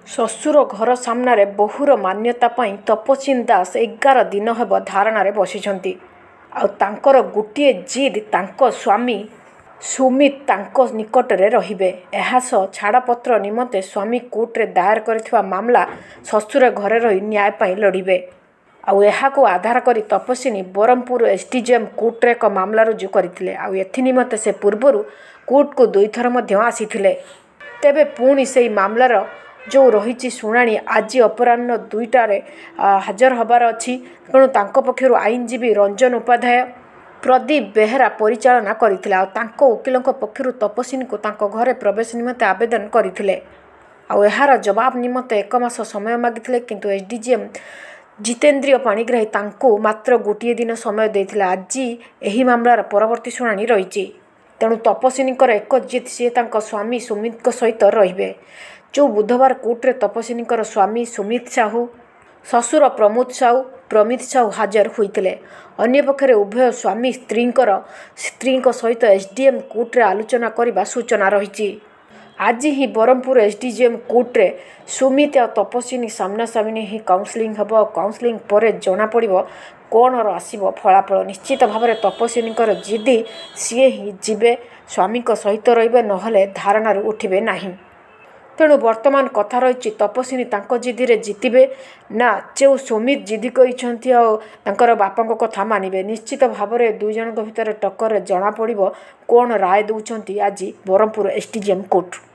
ଶ୍ୱଶୁର ଘର ସାମ୍ନାରେ ବୋହୂର ମାନ୍ୟତା ପାଇଁ ତପସ୍ୱିନୀ ଦାସ 11 ଦିନ ହେବ ଧାରଣାରେ ବସିଛନ୍ତି। ଆଉ ତାଙ୍କର ଗୋଟିଏ ଜିଦ୍, ତାଙ୍କ ସ୍ୱାମୀ ସୁମିତ ତାଙ୍କ ନିକଟରେ ରହିବେ। ଏହା ସହ ଛାଡ଼ପତ୍ର ନିମନ୍ତେ ସ୍ୱାମୀ କୋର୍ଟରେ ଦାୟର କରିଥିବା ମାମଲା ଶ୍ୱଶୁର ଘରେ ରହି ନ୍ୟାୟ ପାଇଁ ଲଢ଼ିବେ। ଆଉ ଏହାକୁ ଆଧାର କରି ତପସ୍ୱିନୀ ବରହମପୁର ଏସ୍ଡିଜେଏମ୍ କୋର୍ଟରେ ଏକ ମାମଲା ରୁଜୁ କରିଥିଲେ। ଆଉ ଏଥିନିମନ୍ତେ ସେ ପୂର୍ବରୁ କୋର୍ଟକୁ 2 ଥର ମଧ୍ୟ ଆସିଥିଲେ। ତେବେ ପୁଣି ସେହି ମାମଲାର ଯେଉଁ ରହିଛି ଶୁଣାଣି ଆଜି ଅପରାହ୍ନ 2ଟାରେ ହାଜର ହେବାର ଅଛି। ତେଣୁ ତାଙ୍କ ପକ୍ଷରୁ ଆଇନଜୀବୀ ରଞ୍ଜନ ଉପାଧ୍ୟାୟ, ପ୍ରଦୀପ ବେହେରା ପରିଚାଳନା କରିଥିଲେ। ଆଉ ତାଙ୍କ ଓକିଲଙ୍କ ପକ୍ଷରୁ ତପସ୍ୱିନୀଙ୍କୁ ତାଙ୍କ ଘରେ ପ୍ରବେଶ ନିମନ୍ତେ ଆବେଦନ କରିଥିଲେ। ଆଉ ଏହାର ଜବାବ ନିମନ୍ତେ 1 ମାସ ସମୟ ମାଗିଥିଲେ। କିନ୍ତୁ ଏସ୍ଡିଜେଏମ୍ ଜିତେନ୍ଦ୍ରିୟ ପାଣିଗ୍ରାହୀ ତାଙ୍କୁ ମାତ୍ର ଗୋଟିଏ ଦିନ ସମୟ ଦେଇଥିଲେ। ଆଜି ଏହି ମାମଲାର ପରବର୍ତ୍ତୀ ଶୁଣାଣି ରହିଛି। ତେଣୁ ତପସ୍ୱିନୀଙ୍କର ଏକ ଜିଦ୍, ସିଏ ତାଙ୍କ ସ୍ୱାମୀ ସୁମିତଙ୍କ ସହିତ ରହିବେ। ଯେଉଁ ବୁଧବାର କୋର୍ଟରେ ତପସ୍ୱିନୀଙ୍କର ସ୍ୱାମୀ ସୁମିତ ସାହୁ, ଶ୍ୱଶୁର ପ୍ରମିତ ସାହୁ ହାଜର ହୋଇଥିଲେ। ଅନ୍ୟପକ୍ଷରେ ଉଭୟ ସ୍ୱାମୀ ସ୍ତ୍ରୀଙ୍କ ସହିତ ଏସ୍ଡିଏମ୍ କୋର୍ଟରେ ଆଲୋଚନା କରିବା ସୂଚନା ରହିଛି। ଆଜି ହିଁ ବରହମପୁର ଏସ୍ଡିଜେଏମ୍ କୋର୍ଟରେ ସୁମିତ ଆଉ ତପସ୍ୱିନୀ ସାମ୍ନାସାମ୍ନି ହିଁ କାଉନସେଲିଂ ହେବ। ଆଉ କାଉନସେଲିଂ ପରେ ଜଣାପଡ଼ିବ କ'ଣ ଆସିବ ଫଳାଫଳ। ନିଶ୍ଚିତ ଭାବରେ ତପସ୍ୱିନୀଙ୍କର ଜିଦି, ସିଏ ହିଁ ଯିବେ, ସ୍ୱାମୀଙ୍କ ସହିତ ରହିବେ, ନହେଲେ ଧାରଣାରୁ ଉଠିବେ ନାହିଁ। ତେଣୁ ବର୍ତ୍ତମାନ କଥା ରହିଛି ତପସ୍ୱିନୀ ତାଙ୍କ ଜିଦିରେ ଜିତିବେ ନା ଯେଉଁ ସୁମିତ ଜିଦି କରିଛନ୍ତି ଆଉ ତାଙ୍କର ବାପାଙ୍କ କଥା ମାନିବେ। ନିଶ୍ଚିତ ଭାବରେ 2 ଜଣଙ୍କ ଭିତରେ ଟକ୍କରରେ ଜଣାପଡ଼ିବ କ'ଣ ରାୟ ଦେଉଛନ୍ତି ଆଜି ବରହମପୁର ଏସ୍ଡିଜେଏମ୍ କୋର୍ଟ।